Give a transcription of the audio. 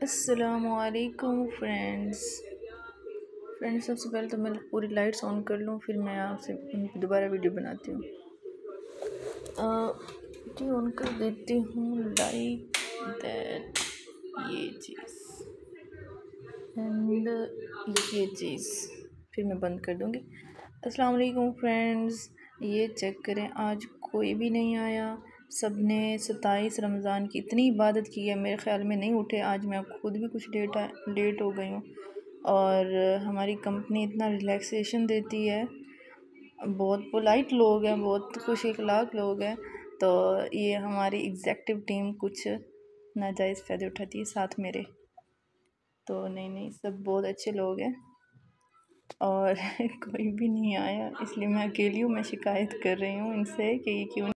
अस्सलामुअलैकुम फ्रेंड्स, सबसे पहले तो मैं पूरी लाइट्स ऑन कर लूँ, फिर मैं आपसे दोबारा वीडियो बनाती हूँ। जी ऑन कर देती हूँ लाइक दैट, ये चीज़ एंड ये चीज़, फिर मैं बंद कर दूँगी। अस्सलाम वालेकुम फ्रेंड्स, ये चेक करें, आज कोई भी नहीं आया। सब ने 27 रमज़ान की इतनी इबादत की है, मेरे ख़्याल में नहीं उठे। आज मैं खुद भी कुछ लेट हो गई हूँ। और हमारी कंपनी इतना रिलैक्सेशन देती है, बहुत पोलाइट लोग हैं, बहुत खुश अखलाक लोग हैं। तो ये हमारी एग्जेक्टिव टीम कुछ नाजायज़ फ़ायदे उठाती है साथ मेरे। तो नहीं, सब बहुत अच्छे लोग हैं और कोई भी नहीं आया, इसलिए मैं अकेली हूँ। मैं शिकायत कर रही हूँ इनसे कि क्यों